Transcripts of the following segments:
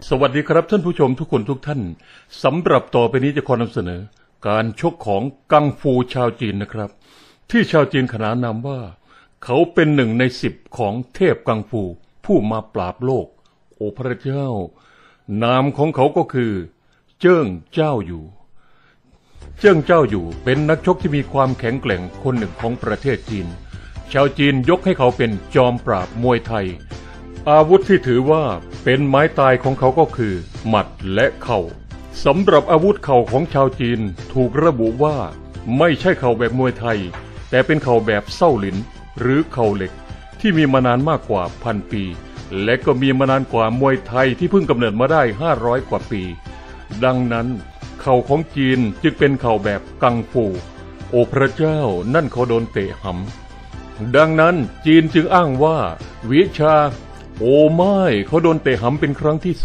สวัสดีครับท่านผู้ชมทุกคนทุกท่านสำหรับต่อไปนี้จะขอนำเสนอการชกของกังฟูชาวจีนนะครับที่ชาวจีนขนานนามว่าเขาเป็นหนึ่งใน10ของเทพกังฟูผู้มาปราบโลกโอ้พระเจ้านามของเขาก็คือเจิ้งเจ้าอยู่เจิ้งเจ้าอยู่เป็นนักชกที่มีความแข็งแกร่งคนหนึ่งของประเทศจีนชาวจีนยกให้เขาเป็นจอมปราบมวยไทยอาวุธที่ถือว่าเป็นไม้ตายของเขาก็คือหมัดและเข่าสำหรับอาวุธเข่าของชาวจีนถูกระบุว่าไม่ใช่เข่าแบบมวยไทยแต่เป็นเข่าแบบเส้าหลินหรือเข่าเหล็กที่มีมานานมากกว่า1,000 ปีและก็มีมานานกว่ามวยไทยที่เพิ่งกำเนิดมาได้500 กว่าปีดังนั้นเข่าของจีนจึงเป็นเข่าแบบกังฟูโอ้พระเจ้านั่นเขาโดนเตะหำดังนั้นจีนจึงอ้างว่าวิชาโอ้ไม่เขาโดนเตะหำเป็นครั้งที่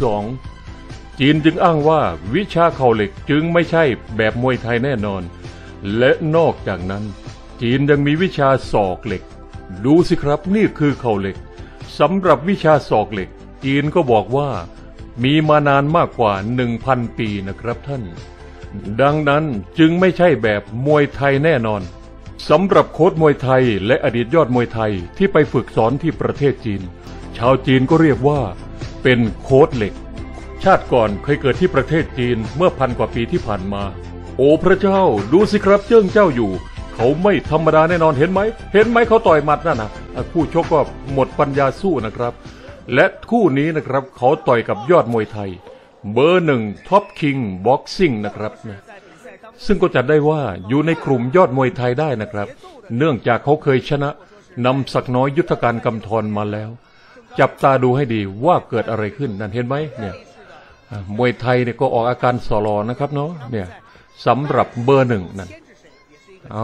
2จีนจึงอ้างว่าวิชาเข่าเหล็กจึงไม่ใช่แบบมวยไทยแน่นอนและนอกจากนั้นจีนยังมีวิชาศอกเหล็กดูสิครับนี่คือเข่าเหล็กสำหรับวิชาศอกเหล็กจีนก็บอกว่ามีมานานมากกว่า 1,000 ปีนะครับท่านดังนั้นจึงไม่ใช่แบบมวยไทยแน่นอนสำหรับโค้ชมวยไทยและอดีตยอดมวยไทยที่ไปฝึกสอนที่ประเทศจีนชาวจีนก็เรียกว่าเป็นโค้ชเหล็กชาติก่อนเคยเกิดที่ประเทศจีนเมื่อ1,000 กว่าปีที่ผ่านมาโอ้พระเจ้าดูสิครับเจิ้งเจ้าอยู่เขาไม่ธรรมดาแน่นอนเห็นไหมเขาต่อยหมัดนั่นนะคู่ชกก็หมดปัญญาสู้นะครับและคู่นี้นะครับเขาต่อยกับยอดมวยไทยเบอร์1ท็อปคิงบ็อกซิ่งนะครับซึ่งก็จัดได้ว่าอยู่ในกลุ่มยอดมวยไทยได้นะครับเนื่องจากเขาเคยชนะนำศักน้อยยุทธการกำธรมาแล้วจับตาดูให้ดีว่าเกิดอะไรขึ้นนั่นเห็นไหมเนี่ยมวยไทยเนี่ยก็ออกอาการสลอนะครับเนาะเนี่ยสำหรับเบอร์1นั่นเอา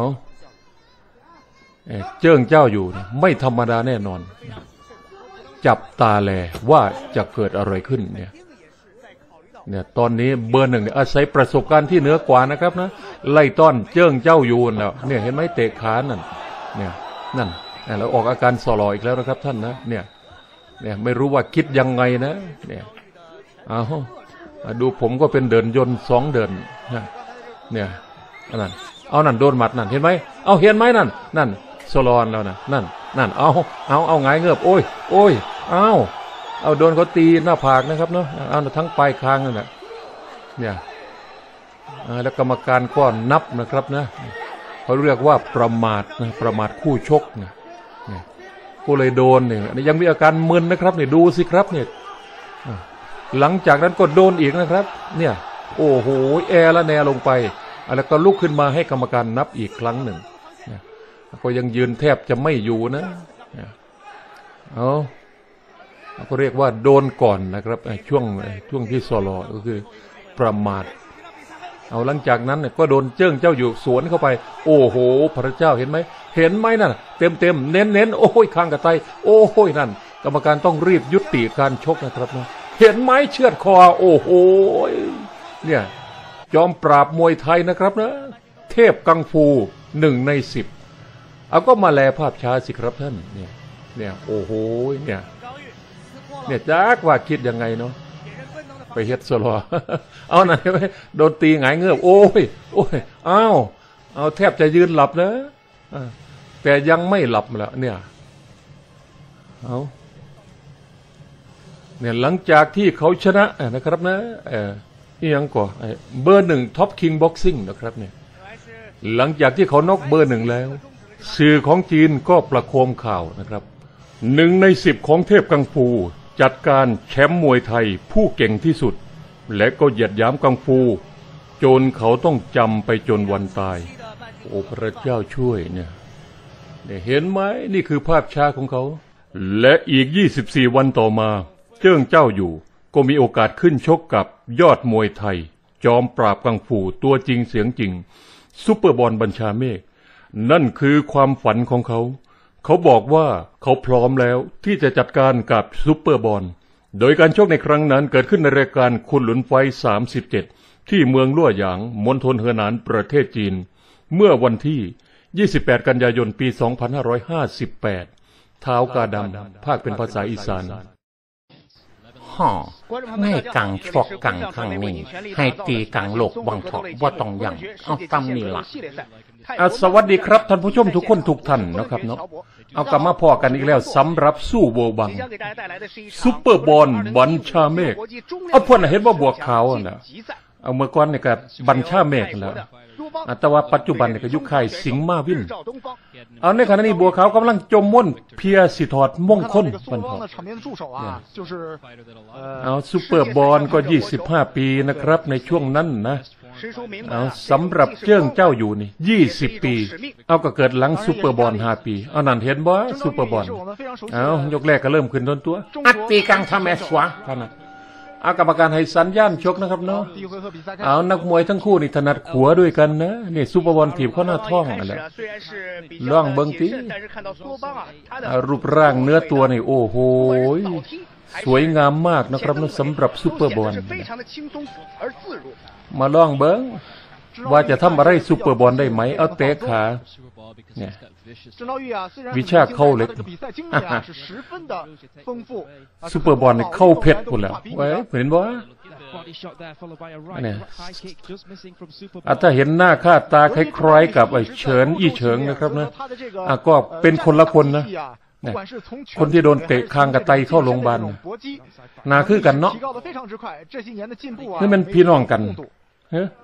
เจิ้งเจ้าอยู่ไม่ธรรมดาแน่นอนจับตาแลว่าจะเกิดอะไรขึ้นเนี่ยตอนนี้เบอร์1เนี่ยอาศัยประสบการณ์ที่เหนือกว่านะครับนะไล่ต้อนเจิ้งเจ้าอยู่แล้วเนี่ยเห็นไหมเตะขานั่นเนี่ยนั่นแล้วออกอาการสลออีกแล้วนะครับท่านนะเนี่ยไม่รู้ว่าคิดยังไงนะเนี่ยเอาดูผมก็เป็นเดินยนต์2 เดินเนี่ยนั่นเอานั่นโดนหมัดนั่นเห็นไหมเอาเห็นไหมนั่นสลอนแล้วนะนั่นเอาไงเงือบโอ้ยเอาโดนเขาตีหน้าผากนะครับเนาะเอาทั้งปลายคางนั่นแหละเนี่ยแล้วกรรมการก็นับนะครับนะเขาเรียกว่าประมาทคู่ชกเนี่ยก็เลยโดนเนี่ยยังมีอาการมึนนะครับเนี่ยดูสิครับเนี่ยหลังจากนั้นก็โดนอีกนะครับเนี่ยโอ้โหแอละแนลงไปแล้วก็ลุกขึ้นมาให้กรรมการนับอีกครั้งหนึ่งก็ยังยืนแทบจะไม่อยู่นะก็เรียกว่าโดนก่อนนะครับช่วงที่สลอก็คือประมาทเอาหลังจากนั้นก็โดนเจิ้งเจ้าอยู่สวนเข้าไปโอ้โหพระเจ้าเห็นไหมนั่นเต็มเน้นโอ้ยคางกระไตโอ้ยนั่นกรรมการต้องรีบยุติการชกนะครับนะเห็นไหมเชือดคอโอ้โหเนี่ยจอมปราบมวยไทยนะครับนะเทพกังฟู1 ใน 10เอาก็มาแลภาพช้าสิครับท่านเนี่ยโอ้โหเนี่ยจักว่าคิดยังไงเนาะไปเฮ็ดสลอเอาหน่อยไหมโดนตีหงายเงือบโอ้ยเอาแทบจะยืนหลับนะแต่ยังไม่หลับแล้วเนี่ยหลังจากที่เขาชนะนะครับนะยังก่อเบอร์1ท็อปคิงบ็อกซิ่งนะครับเนี่ยหลังจากที่เขาน็อกเบอร์1แล้วสื่อของจีนก็ประโคมข่าวนะครับ1 ใน 10ของเทพกังฟูจัดการแชมป์มวยไทยผู้เก่งที่สุดและก็เหยียดหยามกังฟูจนเขาต้องจำไปจนวันตายโอ้พระเจ้าช่วยเนี่ยเห็นไหมนี่คือภาพช้าของเขาและอีก24 วันต่อมาเจิ้งเจ้าอยู่ก็มีโอกาสขึ้นชกกับยอดมวยไทยจอมปราบกังฟูตัวจริงเสียงจริงซุปเปอร์บอลบัญชาเมฆนั่นคือความฝันของเขาบอกว่าเขาพร้อมแล้วที่จะจัดการกับซุปเปอร์บอลโดยการชกในครั้งนั้นเกิดขึ้นในรายการคุณหลุนไฟ37ที่เมืองลั่วหยางมณฑลเหอหนานประเทศจีนเมื่อวันที่28 กันยายนปี 2558ท้าวกาดำภาคเป็นภาษาอีสานห่อในกังชกกังครั้งนี้ให้ตีกังโลกบังเถาะว่าต้องยังเอาตำนี่ล่ะสวัสดีครับท่านผู้ชมทุกคนทุกท่านนะครับเนาะเอากลับมาพอกันอีกแล้วสำหรับสู้โบบังซุปเปอร์บอลบัญชาเมฆเอาเพื่อนเห็นว่าบัวขาวนะเอาเมื่อก่อนเนี่ยก็บัญชาเมฆแล้วแต่ว่าปัจจุบันเนี่ยก็ยุคไข่สิงห์มาวินเอาในขณะนี้บัวขาวกำลังจมม่นเพียสิทอดมงคลบันทอเอาซุปเปอร์บอลก็25 ปีนะครับในช่วงนั้นนะเอาสำหรับเจิ้งเจ้าอยู่นี่20 ปีเอาก็เกิดหลังซุปเปอร์บอล5 ปีเอานั่นเห็นบ่ซุปเปอร์บอลเอายกแรกก็เริ่มขึ้นต้นตัวอัดตีกังทำแอสวะท่านเอากรรมการให้สัญญาณชกนะครับเนาะเอานักมวยทั้งคู่นี่ถนัดขัวด้วยกันนะนี่ซุปเปอร์บอลถีบเข้าหน้าท้องอะไรล่องเบิ้งตีรูปร่างเนื้อตัวนี่โอ้โหสวยงามมากนะครับนะสำหรับซุปเปอร์บอลมาล่องเบิ้งว่าจะทำอะไรซุปเปอร์บอลได้ไหมเอาเตะขาเนี่ยวิชาเข้าเล็กซุปเปอร์บอลเนี่ยเข้าเพชรหมดแล้วเว้ยเห็นบ่เนี่ยถ้าเห็นหน้าค่าตาคล้ายๆกับไอ้เฉินอี้เฉิงนะครับนะก็เป็นคนละคนนะคนที่โดนเตะคางกระไตเข้าโรงพยาบาลนาคือกันเนาะนี่มันพี่น้องกันเฮ้ย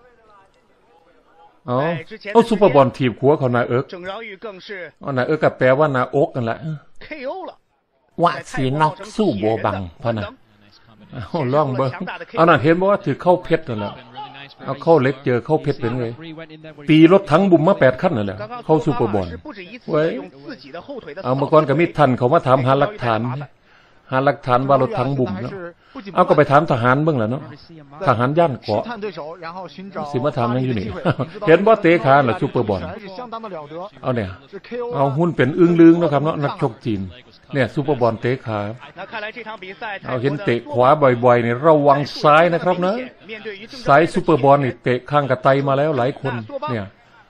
เอาซุปเปอร์บอลถีบหัวเขานาเอิกนาเอิกก็แปลว่านาอกกันแหละว่าสีนอกสู้โบบังพะนะล่องเบิ้งเอาน่ะเห็นว่าถือเข้าเพชรนั่นแหละเอาเข้าเล็กเจอเข้าเพชรเป็นไงตีรถทั้งบุ่มมา8 ขั้นนั่นแหละเข้าซุปเปอร์บอลไว้เอาเมื่อก่อนก็มีทันเขามาถามหาหลักฐานว่ารถทั้งบุ่มเนาะเอาก็ไปถามทหารเบื้องแล้วเนาะทหารย่านเกาะสิมาถามยังอยู่นี่เห็นว่าเตะขาหรือซุปเปอร์บอลเอาเนี่ยเอาหุ้นเป็นอึ้งลึงนะครับเนาะนักชกจีนเนี่ยซุปเปอร์บอลเตะขาเอาเห็นเตะขวาบ่อยๆนี่ระวังซ้ายนะครับนะซ้ายซุปเปอร์บอลนี่เตะข้างกระไตมาแล้วหลายคนเนี่ย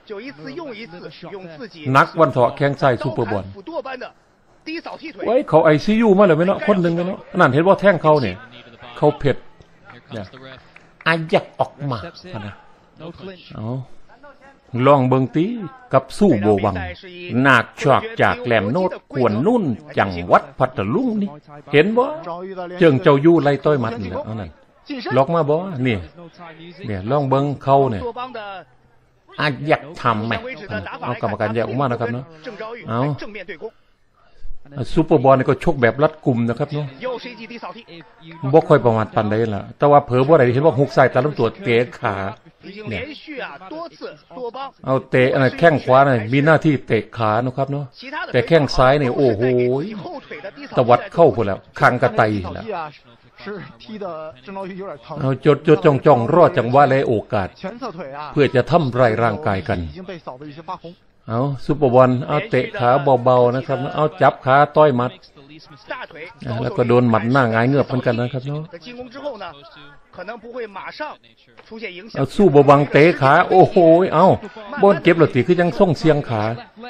นักวันเถาะแข้งซ้ายซุปเปอร์บอลไว้เขาICUมาเลยไหมเนาะคนหนึ่งไหมเนาะนั่นเห็นว่าแท่งเขาเนี่ยเขาเผ็ดเนี่ยอายักออกมานะเอาลองเบิงตีกับสู้โบวังนาคชอกจากแหลมโนดขวนนุ่นจังหวัดพัทลุงนี่เห็นบ่เจิงเจ้ายู่ไล่ต้อยมัดนี่เอานั่นล็อกมาบ่เนี่ยลองเบิงเขาเนี่ยอายักทำไหมเอากรรมการแยกออกมานะครับเนาะเอาซุปเปอร์บอลนี่ก็ชกแบบรัดกุมนะครับเนาะบ่ค่อยประมาทปันได้ล่ะแต่ว่าเผลอบ่ได้เห็นว่าหุกใส่ตาลำตัวเตะขาเนี่ยเอาเตะแข้งขวาเนี่ยมีหน้าที่เตะขานะครับเนาะแต่แข้งซ้ายเนี่ยโอ้โหตวัดเข้าไปแล้วคางกระไตแล้วเอาจดจ้องรอจังหวะและโอกาสเพื่อจะทำลายร่างกายกันเอาซุปเปอร์บอลเอาเตะขาเบาๆนะครับเอาจับขาต้อยมัดแล้วก็โดนหมัดหน้าหงายเงือบเหมือนกันนะครับเนาะเอาสู้บบังเตะขาโอ้โหเอาบอลเก็บหลอดตีคือยังส่งเสียงขา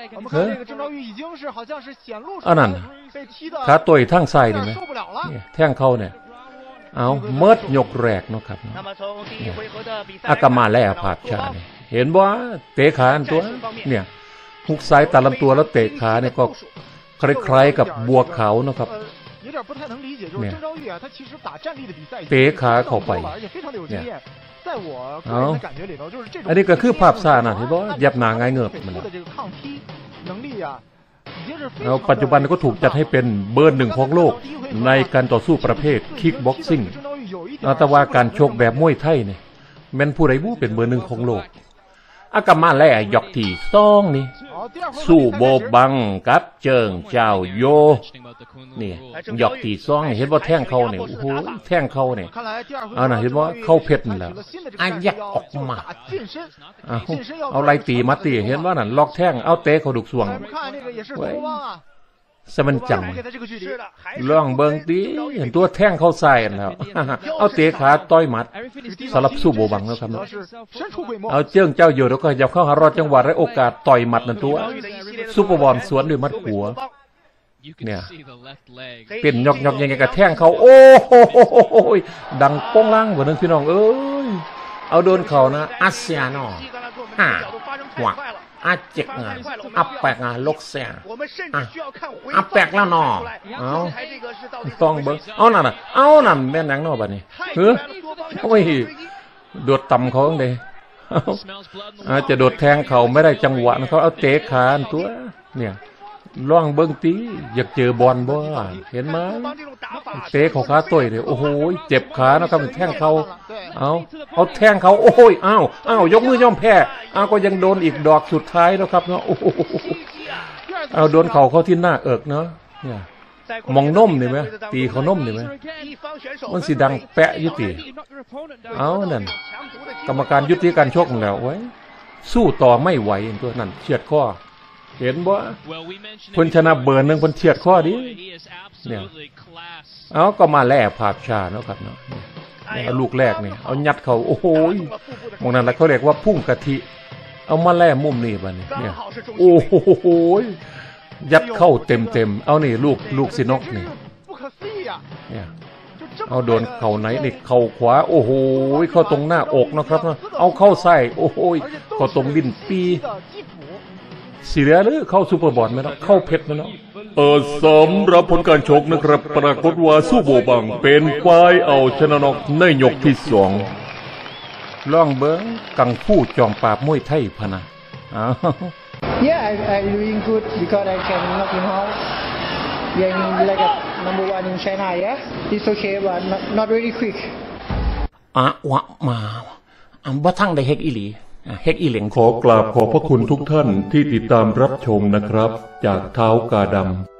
อันนั้นขาต่อยทางซ้ายนี่นะแท่งเข้าเนี่ยเอาเมิดยกแรกนะครับอากามาและอาภาพชาเนี่ยเห็นว่าเตะขาอันตัวเนี่ยหุกซ้ายตาลำตัวแล้วเตะขาเนี่ยก็คล้ายๆกับบัวขาวนะครับเนี่ยเตะขาเข้าไปเนี่ยเอาอันนี้ก็คือภาพซ่านะที่บอกยับหนาง่ายเงือบมันเอาปัจจุบันก็ถูกจัดให้เป็นเบอร์ 1ของโลกในการต่อสู้ประเภทคิกบ็อกซิ่งแต่ว่าการชกแบบมวยไทยเนี่ยแม่นผู้ใดบู้เป็นเบอร์ 1ของโลกอากามาและยกที่2นี่สู้โบบังกับเจิงเจ้าโยนี่ยกที่2เห็นว่าแท่งเขาเนี่ยโอ้โหแท่งเขาเนี่ยเอาน่ะเห็นว่าเข้าเพชรนั่นแหละอายักออกมาเอาไล่ตีมาตีเห็นว่านั่นล็อกแท่งเอาเตะเขาดุกสวงสมันจังล่องเบิงตีเห็นตัวแท่งเข้าใส่แล้วเอาเตะขาต้อยมัดสลับสู้โบบังแล้วครับเอาเจิ้งเจ้าอยู่แล้วก็ยับเข้าหารอดจังหวะและโอกาสต่อยหมัดนั่นตัวซุปเปอร์บอลสวนด้วยมัดหัวเนี่ยเป็นยอกยังไงกระแทงเขาโอ้โหดังโป้งล่างเหมือนนึงพี่น้องเอ้ยเอาโดนเขานะอาเซียนหัวอาเจ็กงาอับแปกงาลกเสียอับแปกแล้วนอเอาต้องเบิ้งเอานั่นแม่นหนังนอบัดนี้เฮ้ยโอ้ยโดดต่ำเขาเลยอาจจะโดดแทงเขาไม่ได้จังหวะเขาเอาเตะขาตัวเนี่ยล่องเบิ้งตีอยากเจอบอลบ่เห็นไหมเตะเขาขาต่อยเลยโอ้โหเจ็บขานะครับแทงเขาเอาแทงเขาโอ้ยอ้าวยกมือย่อมแพ้ก็ยังโดนอีกดอกสุดท้ายแล้วครับเนาะโอ้โหเอาโดนเขาที่หน้าเอิกเนาะเนี่ยมองน่มนี่ไหมตีเขาน่มนี่ไหมมันสีดังแปะยุตินั่นกรรมการยุติการชกแล้วไว้สู้ต่อไม่ไหวตัวนั่นเฉียดข้อเห็นบ่เพิ่นชนะเบอร์หนึ่งเพิ่นเฉียดข้อดิเนี่ยก็มาแล่ภาพชาเนาะครับเนาะเอาลูกแรกนี่เอายัดเขาโอ้โหมองนั้นแล้วเขาเรียกว่าพุ่งกะทิเอามาแล่มุมนี่บัดนี้เนี่ยโอ้โหยัดเข้าเต็มเอานี่ลูกสินกนี่เนี่ยเอาโดนเข่าไหนนี่เข่าขวาโอ้โหเข้าตรงหน้าอกนะครับเอาเข้าไส้โอ้โหเข้าตรงลิ้นปีสีเหลือหรือเข้าซูเปอร์บอลไหมเนาะเข้าเพชรไหมเนาะสำหรับผลการชกนะครับปรากฏว่าสู้โบบังเป็นฝ่ายเอาชนะน็อกในยกที่2ล่องเบิ้งกังฟูจอมปราบมวยไทยพะนะ Yeah, I'm doing good because I can knock him out. Yeah, I'm like a number 1 in China, yeah? It's okay, but not really quick. วะมาบ่ทั้งได้เฮ็กอีหลีเฮ็กอีเหลงขอกราบขอบพระคุณทุกท่านที่ติดตามรับชมนะครับจากเท้ากาดำ